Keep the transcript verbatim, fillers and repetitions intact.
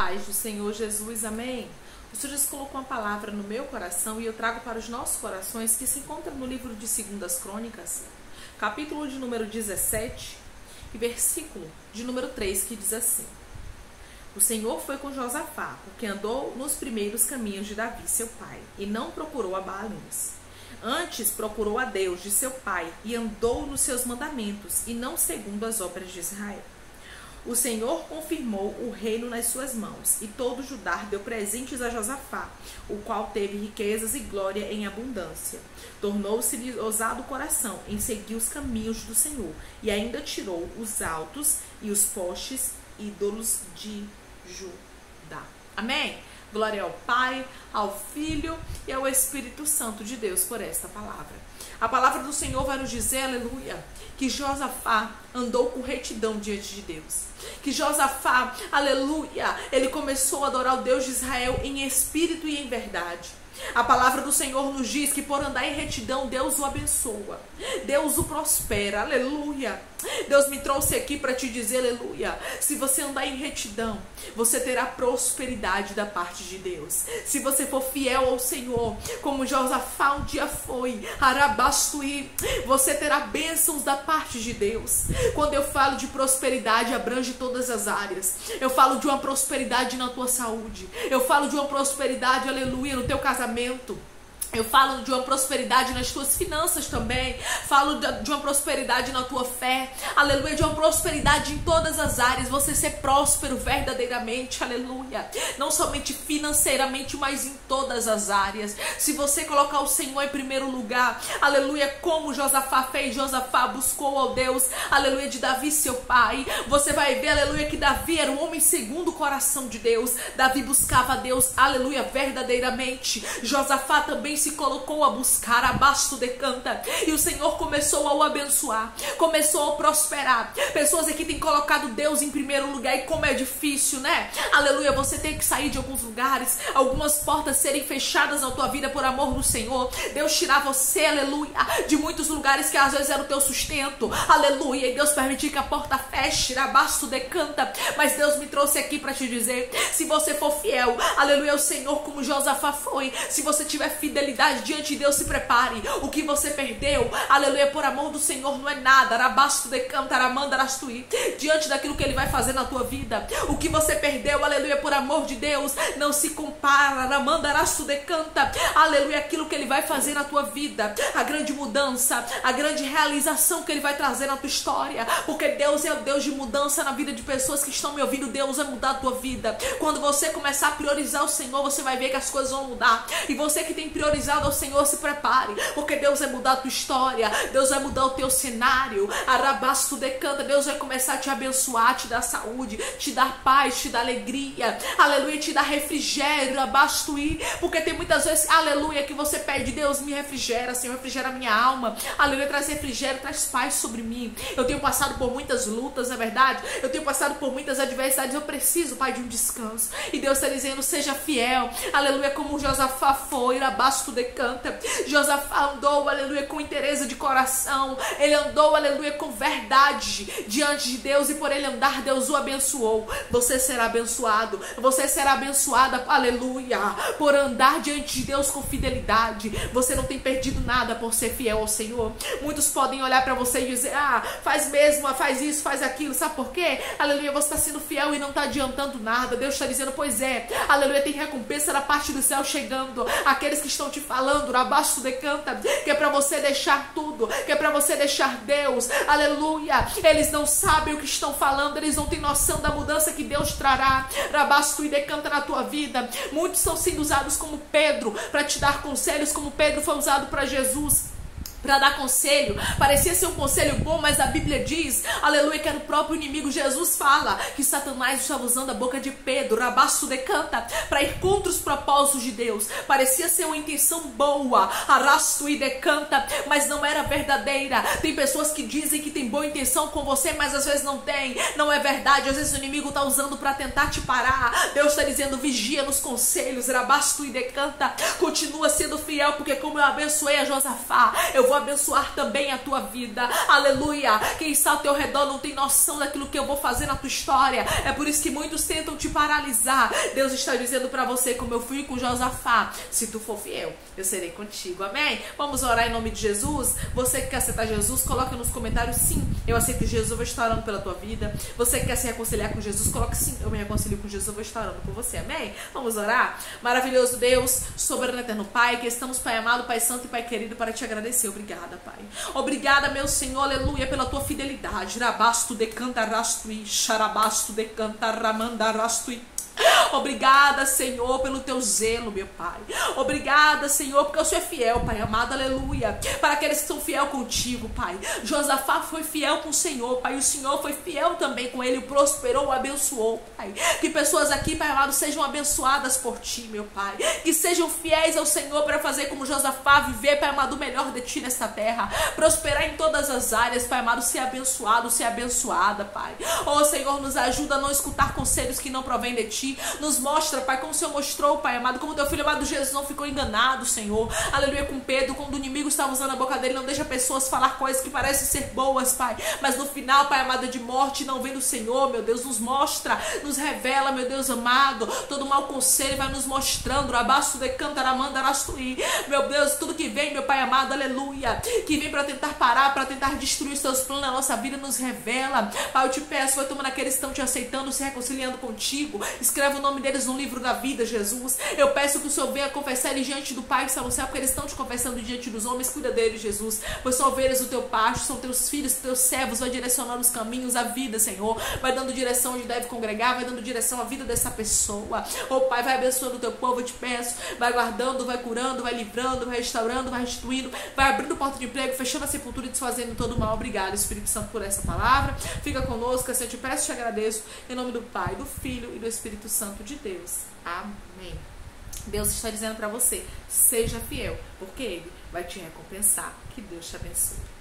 paz do Senhor Jesus, amém? O Senhor Jesus colocou uma palavra no meu coração e eu trago para os nossos corações, que se encontra no livro de Segundas Crônicas, capítulo de número dezessete e versículo de número três, que diz assim: o Senhor foi com Josafá, porque andou nos primeiros caminhos de Davi, seu pai, e não procurou a Baalins. Antes procurou a Deus de seu pai e andou nos seus mandamentos, e não segundo as obras de Israel. O Senhor confirmou o reino nas suas mãos, e todo Judá deu presentes a Josafá, o qual teve riquezas e glória em abundância. Tornou-se-lhe ousado o coração em seguir os caminhos do Senhor, e ainda tirou os altos e os postes ídolos de Judá. Amém? Glória ao Pai, ao Filho e ao Espírito Santo de Deus por esta palavra. A palavra do Senhor vai nos dizer, aleluia, que Josafá andou com retidão diante de Deus. Que Josafá, aleluia, ele começou a adorar o Deus de Israel em espírito e em verdade. A palavra do Senhor nos diz que por andar em retidão, Deus o abençoa, Deus o prospera, aleluia. Deus me trouxe aqui para te dizer, aleluia, se você andar em retidão, você terá prosperidade da parte de Deus. Se você for fiel ao Senhor, como Josafá um dia foi, Arabastuí, você terá bênçãos da parte de Deus. Quando eu falo de prosperidade, abrange todas as áreas. Eu falo de uma prosperidade na tua saúde, eu falo de uma prosperidade, aleluia, no teu casamento. Eu falo de uma prosperidade nas tuas finanças também. Falo de uma prosperidade na tua fé. Aleluia, de uma prosperidade em todas as áreas. Você ser próspero verdadeiramente, aleluia. Não somente financeiramente, mas em todas as áreas. Se você colocar o Senhor em primeiro lugar, aleluia, como Josafá fez. Josafá buscou ao Deus, aleluia, de Davi seu pai. Você vai ver, aleluia, que Davi era um homem segundo o coração de Deus. Davi buscava a Deus, aleluia, verdadeiramente. Josafá também se colocou a buscar, abaixo de canta, e o Senhor começou a o abençoar, começou a prosperar. Pessoas aqui têm colocado Deus em primeiro lugar, e como é difícil, né? Aleluia, você tem que sair de alguns lugares, algumas portas serem fechadas na tua vida por amor do Senhor. Deus tirar você, aleluia, de muitos lugares que às vezes era o teu sustento, aleluia, e Deus permitir que a porta feche, abaixo de canta. Mas Deus me trouxe aqui para te dizer, se você for fiel, aleluia, o Senhor como Josafá foi, se você tiver fidelidade diante de Deus, se prepare. O que você perdeu, aleluia, por amor do Senhor não é nada. Arabasto de cantar, amanda rastuí, diante daquilo que Ele vai fazer na tua vida. O que você perdeu, aleluia, por amor de Deus, não se compara, amanda rastu de canta, aleluia, aquilo que Ele vai fazer na tua vida, a grande mudança, a grande realização que Ele vai trazer na tua história, porque Deus é o Deus de mudança na vida de pessoas que estão me ouvindo. Deus vai mudar a tua vida. Quando você começar a priorizar o Senhor, você vai ver que as coisas vão mudar. E você que tem priorizado ao Senhor, se prepare, porque Deus vai mudar a tua história, Deus vai mudar o teu cenário. Arabasto decanta, Deus vai começar a te abençoar, te dar saúde, te dar paz, te dar alegria, aleluia, te dar refrigério, abastuí, porque tem muitas vezes, aleluia, que você pede, Deus me refrigera, Senhor, refrigera a minha alma, aleluia, traz refrigério, traz paz sobre mim. Eu tenho passado por muitas lutas, não é verdade? Eu tenho passado por muitas adversidades, eu preciso, Pai, de um descanso, e Deus está dizendo, seja fiel, aleluia, como Josafá foi, abaixo decanta. Josafá andou, aleluia, com interesse de coração. Ele andou, aleluia, com verdade diante de Deus, e por ele andar, Deus o abençoou. Você será abençoado, você será abençoada, aleluia, por andar diante de Deus com fidelidade. Você não tem perdido nada por ser fiel ao Senhor. Muitos podem olhar para você e dizer, ah, faz mesmo, faz isso, faz aquilo. Sabe por quê? Aleluia, você está sendo fiel e não está adiantando nada. Deus está dizendo, pois é, aleluia, tem recompensa da parte do céu chegando. Aqueles que estão te falando, abaixo de canta, que é para você deixar tudo, que é para você deixar Deus, aleluia. Eles não sabem o que estão falando, eles não têm noção da mudança que Deus trará, abaixo e decanta na tua vida. Muitos estão sendo usados como Pedro para te dar conselhos, como Pedro foi usado para Jesus, para dar conselho. Parecia ser um conselho bom, mas a Bíblia diz, aleluia, que era o próprio inimigo. Jesus fala que Satanás estava usando a boca de Pedro, abaixo de canta, para ir contra os propósitos de Deus. Parecia ser uma intenção boa, arrasto e decanta, mas não era verdadeira. Tem pessoas que dizem que tem boa intenção com você, mas às vezes não tem, não é verdade. Às vezes o inimigo está usando para tentar te parar. Deus está dizendo, vigia nos conselhos, abaixo e decanta, continua sendo fiel, porque como eu abençoei a Josafá, eu vou abençoar também a tua vida. Aleluia. Quem está ao teu redor não tem noção daquilo que eu vou fazer na tua história. É por isso que muitos tentam te paralisar. Deus está dizendo para você, como eu fui com Josafá: se tu for fiel, eu serei contigo. Amém? Vamos orar em nome de Jesus. Você que quer aceitar Jesus, coloca nos comentários: sim, eu aceito Jesus, eu vou estar orando pela tua vida. Você que quer se reconciliar com Jesus, coloque: sim, eu me reconcilio com Jesus, eu vou estar orando por você. Amém? Vamos orar? Maravilhoso Deus, soberano eterno Pai, que estamos, Pai amado, Pai santo e Pai querido, para te agradecer. Obrigada, Pai. Obrigada, meu Senhor, aleluia, pela tua fidelidade. Rabasto de cantarastui, xarabasto de cantaramandarastui. Obrigada, Senhor, pelo teu zelo, meu Pai. Obrigada, Senhor, porque o Senhor é fiel, Pai amado, aleluia. Para aqueles que são fiel contigo, Pai. Josafá foi fiel com o Senhor, Pai. O Senhor foi fiel também com ele, prosperou, o abençoou, Pai. Que pessoas aqui, Pai amado, sejam abençoadas por ti, meu Pai. Que sejam fiéis ao Senhor para fazer como Josafá, viver, Pai amado, o melhor de ti nesta terra. Prosperar em todas as áreas, Pai amado, ser abençoado, ser abençoada, Pai. Oh, Senhor, nos ajuda a não escutar conselhos que não provêm de ti. Nos mostra, Pai, como o Senhor mostrou, Pai amado, como teu filho amado Jesus não ficou enganado, Senhor. Aleluia, com Pedro, quando o inimigo estava usando a boca dele, não deixa pessoas falar coisas que parecem ser boas, Pai, mas no final, Pai amado, de morte não vem do Senhor, meu Deus. Nos mostra, nos revela, meu Deus amado, todo mau conselho vai nos mostrando. Abaixo de cantaramandarastuí, meu Deus, tudo que vem, meu Pai amado, aleluia, que vem para tentar parar, para tentar destruir os teus planos na nossa vida, nos revela. Pai, eu te peço, vai tomando aqueles que estão te aceitando, se reconciliando contigo. Escreve o nome deles no livro da vida, Jesus. Eu peço que o Senhor venha confessar eles diante do Pai que está no céu, porque eles estão te confessando diante dos homens. Cuida deles, Jesus, pois são ovelhas do teu pasto, são teus filhos, teus servos. Vai direcionando os caminhos, a vida, Senhor. Vai dando direção onde deve congregar, vai dando direção à vida dessa pessoa. Oh, Pai, vai abençoando o teu povo, eu te peço. Vai guardando, vai curando, vai livrando, vai restaurando, vai restituindo, vai abrindo porta de emprego, fechando a sepultura e desfazendo todo o mal. Obrigado, Espírito Santo, por essa palavra. Fica conosco, assim eu te peço e te agradeço, em nome do Pai, do Filho e do Espírito Santo de Deus. Amém. Deus está dizendo para você: seja fiel, porque Ele vai te recompensar. Que Deus te abençoe.